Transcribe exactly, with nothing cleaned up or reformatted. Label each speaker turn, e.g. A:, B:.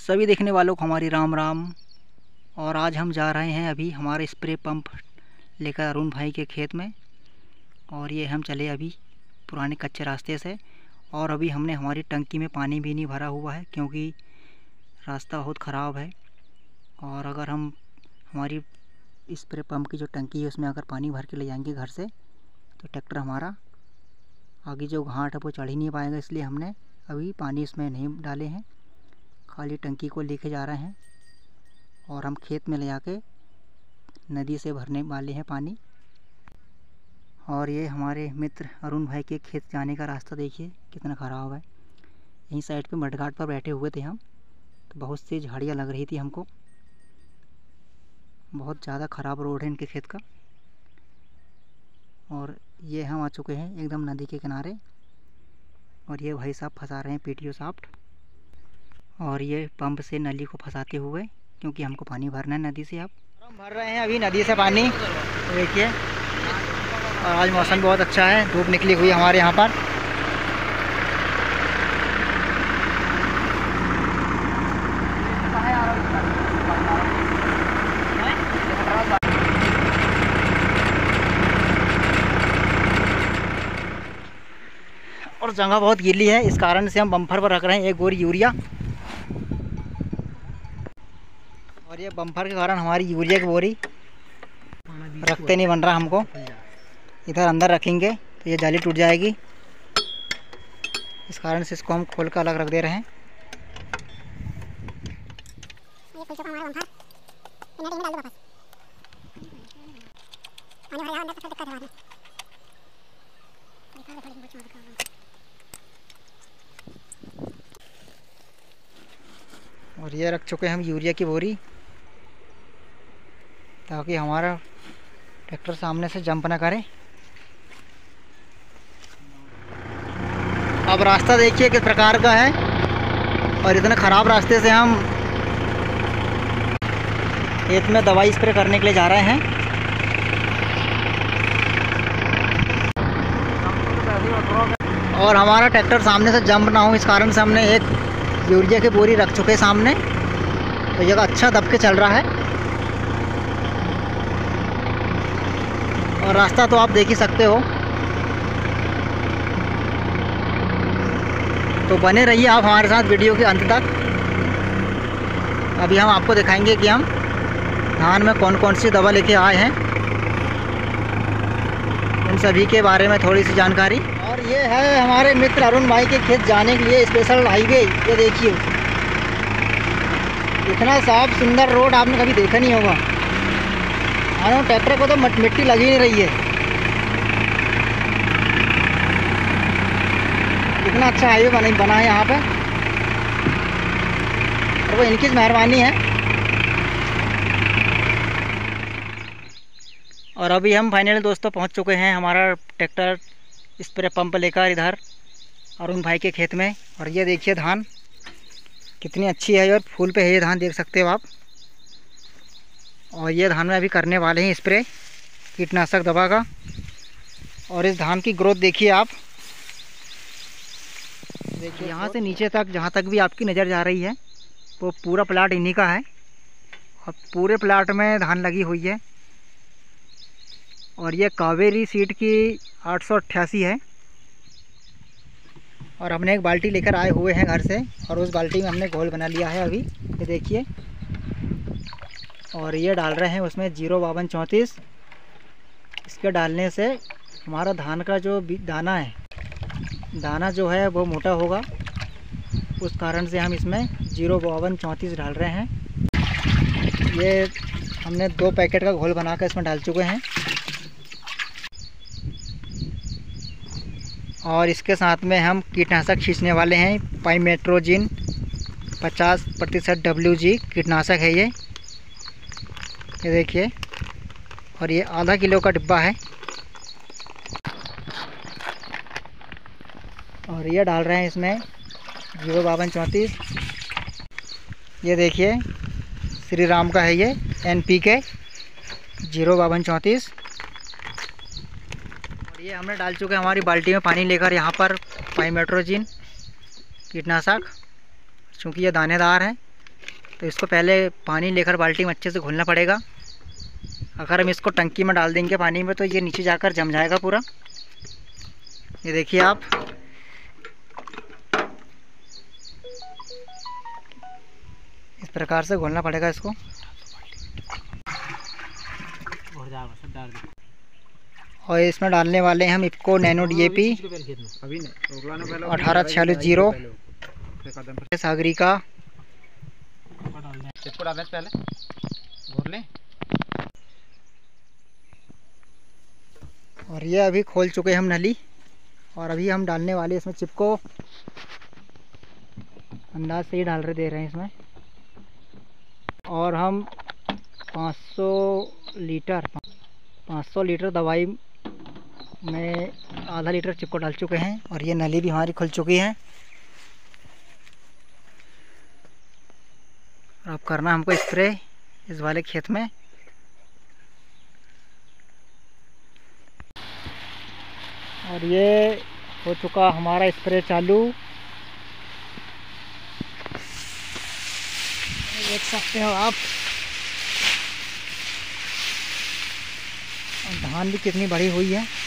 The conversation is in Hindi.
A: सभी देखने वालों को हमारी राम राम। और आज हम जा रहे हैं अभी हमारे स्प्रे पंप लेकर अरुण भाई के खेत में। और ये हम चले अभी पुराने कच्चे रास्ते से। और अभी हमने हमारी टंकी में पानी भी नहीं भरा हुआ है क्योंकि रास्ता बहुत ख़राब है। और अगर हम हमारी स्प्रे पंप की जो टंकी है उसमें अगर पानी भर के ले जाएंगे घर से तो ट्रैक्टर हमारा आगे जो घाट है वो चढ़ ही नहीं पाएगा। इसलिए हमने अभी पानी इसमें नहीं डाले हैं, खाली टंकी को लेके जा रहे हैं और हम खेत में ले जाके नदी से भरने वाले हैं पानी। और ये हमारे मित्र अरुण भाई के खेत जाने का रास्ता देखिए कितना ख़राब है। यहीं साइड पे मडघाट पर बैठे हुए थे हम, तो बहुत सी झाड़ियाँ लग रही थी हमको। बहुत ज़्यादा ख़राब रोड है इनके खेत का। और ये हम आ चुके हैं एकदम नदी के किनारे। और ये भाई साहब फंसा रहे हैं पीटीओ साफ्ट। और ये पंप से नली को फंसाते हुए क्योंकि हमको पानी भरना है नदी से। अब हम भर रहे हैं अभी नदी से पानी, देखिए। और आज मौसम बहुत अच्छा है, धूप निकली हुई है हमारे यहाँ पर। और जगह बहुत गीली है, इस कारण से हम बम्फर पर रख रहे हैं एक बोरी यूरिया। और ये बम्फर के कारण हमारी यूरिया की बोरी रखते नहीं बन रहा हमको। इधर अंदर रखेंगे तो ये जाली टूट जाएगी, इस कारण से इसको हम खोल कर अलग रख दे रहे हैं। और ये रख चुके हैं हम यूरिया की बोरी ताकि हमारा ट्रैक्टर सामने से जंप ना करे। अब रास्ता देखिए किस प्रकार का है। और इतने ख़राब रास्ते से हम खेत में दवाई स्प्रे करने के लिए जा रहे हैं। और हमारा ट्रैक्टर सामने से जंप ना हो इस कारण से हमने एक यूरिया की बोरी रख चुके सामने, तो ये अच्छा दब के चल रहा है। और रास्ता तो आप देख ही सकते हो, तो बने रहिए आप हमारे साथ वीडियो के अंत तक। अभी हम आपको दिखाएंगे कि हम धान में कौन कौन सी दवा लेके आए हैं, उन सभी के बारे में थोड़ी सी जानकारी। और ये है हमारे मित्र अरुण भाई के खेत जाने के लिए स्पेशल हाईवे। ये देखिए इतना साफ सुंदर रोड आपने कभी देखा नहीं होगा। मानो ट्रैक्टर को तो मिट्टी लगी नहीं रही है, इतना अच्छा हाईवे बना बना है यहाँ पे। और वो इनकी मेहरबानी है। और अभी हम फाइनली दोस्तों पहुँच चुके हैं हमारा ट्रैक्टर स्प्रे पंप लेकर इधर अरुण भाई के खेत में। और ये देखिए धान कितनी अच्छी है और फूल पे है ये धान, देख सकते हो आप। और ये धान में अभी करने वाले हैं स्प्रे कीटनाशक दवा का। और इस धान की ग्रोथ देखिए आप, देखिए यहाँ से नीचे तक जहाँ तक भी आपकी नज़र जा रही है वो पूरा प्लाट इन्हीं का है। और पूरे प्लाट में धान लगी हुई है। और ये कावेरी सीड की आठ सौ अट्ठासी है। और हमने एक बाल्टी लेकर आए हुए हैं घर से, और उस बाल्टी में हमने घोल बना लिया है अभी, ये देखिए। और ये डाल रहे हैं उसमें जीरो बावन चौंतीस। इसके डालने से हमारा धान का जो दाना है, दाना जो है वो मोटा होगा, उस कारण से हम इसमें जीरो बावन चौंतीस डाल रहे हैं। ये हमने दो पैकेट का घोल बनाकर इसमें डाल चुके हैं। और इसके साथ में हम कीटनाशक खींचने वाले हैं। पाइमेट्रोजिन पचास प्रतिशत डब्ल्यू जी कीटनाशक है ये ये देखिए। और ये आधा किलो का डिब्बा है। और ये डाल रहे हैं इसमें जीरो बावन चौंतीस। ये देखिए श्री राम का है ये एन पी के जीरो बावन चौंतीस। ये हमने डाल चुके हैं हमारी बाल्टी में पानी लेकर यहाँ पर पाइमेट्रोजिन कीटनाशक। चूँकि ये दानेदार है तो इसको पहले पानी लेकर बाल्टी में अच्छे से घोलना पड़ेगा। अगर हम इसको टंकी में डाल देंगे पानी में तो ये नीचे जाकर जम जाएगा पूरा। ये देखिए आप, इस प्रकार से घोलना पड़ेगा इसको। और इसमें डालने वाले हैं हम इफको नैनो डीएपी अठारह छियालीस जीरो सागरिका।
B: इसको डालने से पहले घोल लें।
A: और ये अभी खोल चुके हैं हम नली, और अभी हम डालने वाले इसमें चिपको। अंदाज से ही डाल रहे दे रहे हैं इसमें। और हम पाँच सौ लीटर पाँच सौ लीटर दवाई में आधा लीटर चिपको डाल चुके हैं। और ये नली भी हमारी खुल चुकी है। और अब करना हमको स्प्रे इस वाले खेत में। और ये हो चुका हमारा स्प्रे चालू, देख सकते हो आप। और धान भी कितनी बड़ी हुई है।